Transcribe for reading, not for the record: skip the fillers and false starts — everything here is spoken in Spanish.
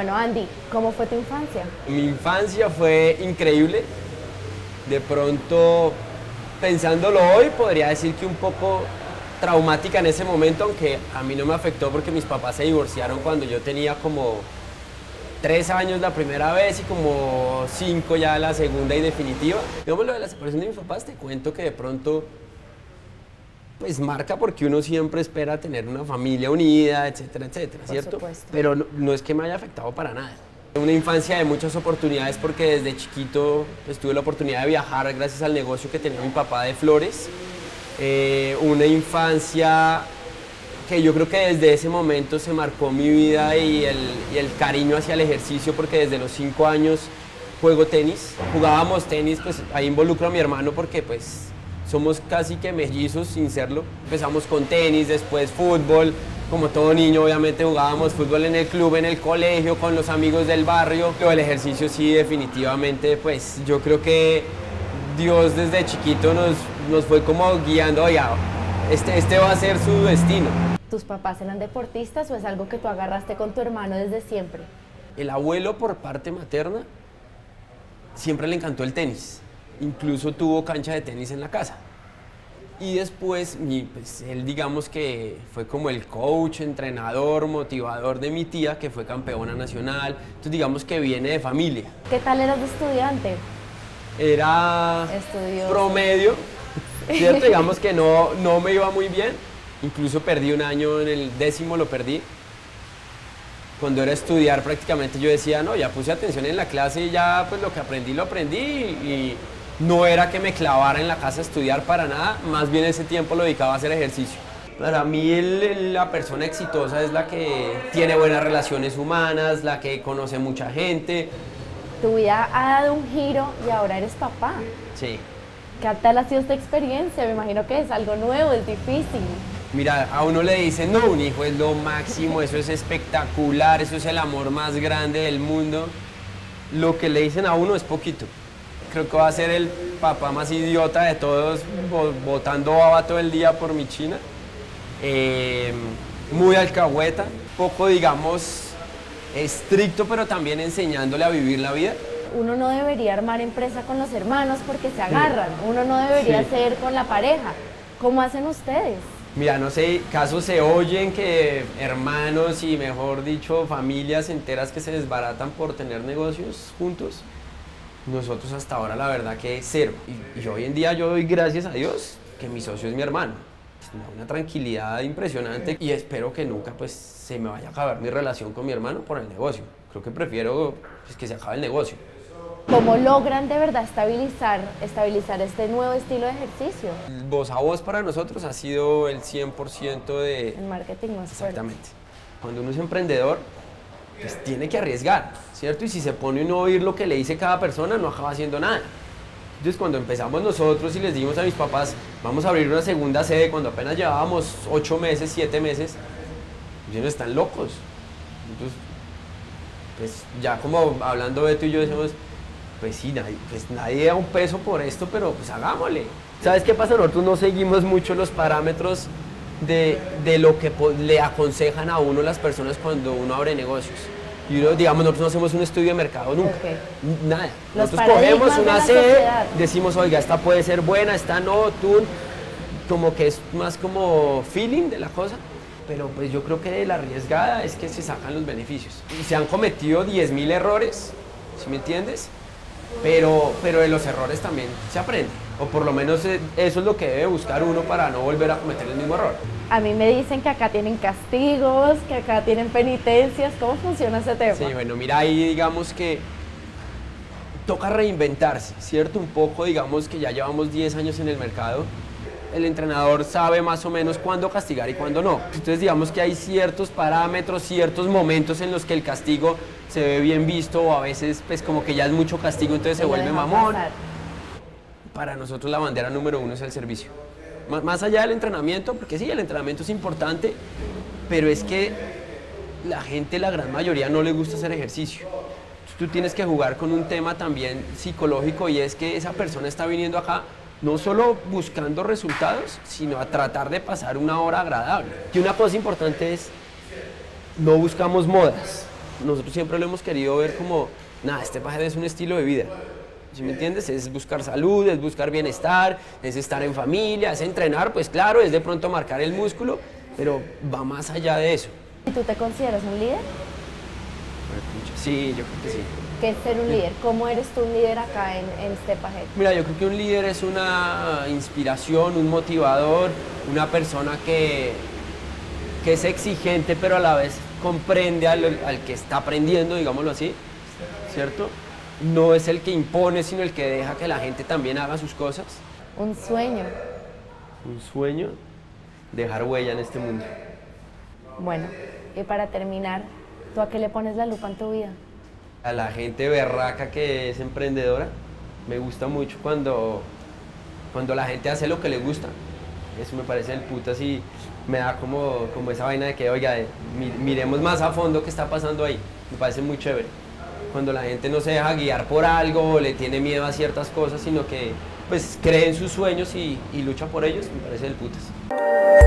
Bueno, Andy, ¿cómo fue tu infancia? Mi infancia fue increíble. De pronto, pensándolo hoy, podría decir que un poco traumática en ese momento, aunque a mí no me afectó porque mis papás se divorciaron cuando yo tenía como 3 años la primera vez y como 5 ya la segunda y definitiva. Digamos, lo de la separación de mis papás, te cuento que de pronto pues marca porque uno siempre espera tener una familia unida, etcétera, etcétera, ¿cierto? Por supuesto. Pero no es que me haya afectado para nada. Una infancia de muchas oportunidades porque desde chiquito pues, tuve la oportunidad de viajar gracias al negocio que tenía mi papá de flores. Una infancia que yo creo que desde ese momento se marcó mi vida y el cariño hacia el ejercicio porque desde los 5 años juego tenis. Jugábamos tenis, pues ahí involucro a mi hermano porque pues somos casi que mellizos sin serlo. Empezamos con tenis, después fútbol. Como todo niño, obviamente jugábamos fútbol en el club, en el colegio, con los amigos del barrio. Pero el ejercicio sí, definitivamente, pues yo creo que Dios desde chiquito nos fue como guiando, oiga, este va a ser su destino. ¿Tus papás eran deportistas o es algo que tú agarraste con tu hermano desde siempre? El abuelo por parte materna siempre le encantó el tenis. Incluso tuvo cancha de tenis en la casa. Y después, pues, él digamos que fue como el coach, entrenador, motivador de mi tía, que fue campeona nacional. Entonces digamos que viene de familia. ¿Qué tal eras de estudiante? Era Estudioso. promedio, ¿cierto? Digamos que no me iba muy bien. Incluso perdí un año, en el 10º lo perdí. Cuando era estudiar prácticamente yo decía, no, ya puse atención en la clase y ya pues lo que aprendí lo aprendí y no era que me clavara en la casa a estudiar para nada, más bien ese tiempo lo dedicaba a hacer ejercicio. Para mí la persona exitosa es la que tiene buenas relaciones humanas, la que conoce mucha gente. Tu vida ha dado un giro y ahora eres papá. Sí. ¿Qué tal ha sido esta experiencia? Me imagino que es algo nuevo, es difícil. Mira, a uno le dicen, no, un hijo es lo máximo, eso es espectacular, eso es el amor más grande del mundo. Lo que le dicen a uno es poquito. Creo que va a ser el papá más idiota de todos, botando baba todo el día por mi china. Muy alcahueta, poco, digamos, estricto, pero también enseñándole a vivir la vida. Uno no debería armar empresa con los hermanos porque se agarran. Uno no debería Sí. hacer con la pareja. ¿Cómo hacen ustedes? Mira, no sé, casos se oyen que hermanos y mejor dicho familias enteras que se desbaratan por tener negocios juntos. Nosotros hasta ahora la verdad que cero. Y hoy en día yo doy gracias a Dios que mi socio es mi hermano. Me da una tranquilidad impresionante y espero que nunca pues se me vaya a acabar mi relación con mi hermano por el negocio. Creo que prefiero pues, que se acabe el negocio. ¿Cómo logran de verdad estabilizar este nuevo estilo de ejercicio? El voz a voz para nosotros ha sido el 100% de... El marketing más fuerte. Exactamente. Cuando uno es emprendedor, pues tiene que arriesgar, ¿cierto? Y si se pone uno a oír lo que le dice cada persona, no acaba haciendo nada. Entonces cuando empezamos nosotros y les dijimos a mis papás, vamos a abrir una segunda sede, cuando apenas llevábamos 8 meses, 7 meses, ellos están locos. Entonces, pues ya como hablando Beto y yo decimos, pues sí, nadie da un peso por esto, pero pues hagámosle. ¿Sabes qué pasa? Nosotros no seguimos mucho los parámetros de lo que le aconsejan a uno las personas cuando uno abre negocios. Y uno, digamos, nosotros no hacemos un estudio de mercado nunca, Okay. nada. Los Nosotros cogemos paradigmas de una la sede, sociedad. decimos, oiga, esta puede ser buena, esta no, tú, como que es más como feeling de la cosa. Pero pues yo creo que de la arriesgada es que se sacan los beneficios. Y se han cometido 10.000 errores, ¿sí me entiendes? Pero de los errores también se aprende. O por lo menos eso es lo que debe buscar uno para no volver a cometer el mismo error. A mí me dicen que acá tienen castigos, que acá tienen penitencias. ¿Cómo funciona ese tema? Sí, bueno, mira, ahí digamos que toca reinventarse, ¿cierto? Un poco, digamos que ya llevamos 10 años en el mercado. El entrenador sabe más o menos cuándo castigar y cuándo no. Entonces digamos que hay ciertos parámetros, ciertos momentos en los que el castigo se ve bien visto o a veces pues como que ya es mucho castigo, entonces se Y lo vuelve dejan mamón. pasar. Para nosotros la bandera número 1 es el servicio. Más allá del entrenamiento, porque sí, el entrenamiento es importante, pero es que la gente, la gran mayoría, no le gusta hacer ejercicio. Entonces, tú tienes que jugar con un tema también psicológico y es que esa persona está viniendo acá no solo buscando resultados, sino a tratar de pasar una hora agradable. Y una cosa importante es, no buscamos modas, nosotros siempre lo hemos querido ver como, nada, este paje es un estilo de vida. ¿Sí me entiendes? Es buscar salud, es buscar bienestar, es estar en familia, es entrenar, pues claro, es de pronto marcar el músculo, pero va más allá de eso. ¿Y tú te consideras un líder? Sí, yo creo que sí. ¿Qué es ser un líder? ¿Cómo eres tú un líder acá en Stepajed? Mira, yo creo que un líder es una inspiración, un motivador, una persona que es exigente, pero a la vez comprende al que está aprendiendo, digámoslo así, ¿cierto? No es el que impone, sino el que deja que la gente también haga sus cosas. Un sueño. Un sueño, dejar huella en este mundo. Bueno, y para terminar, ¿tú a qué le pones la lupa en tu vida? A la gente berraca que es emprendedora, me gusta mucho cuando la gente hace lo que le gusta. Eso me parece el putas y me da como esa vaina de que, oiga, miremos más a fondo qué está pasando ahí. Me parece muy chévere. Cuando la gente no se deja guiar por algo o le tiene miedo a ciertas cosas, sino que pues cree en sus sueños y lucha por ellos, me parece el putas.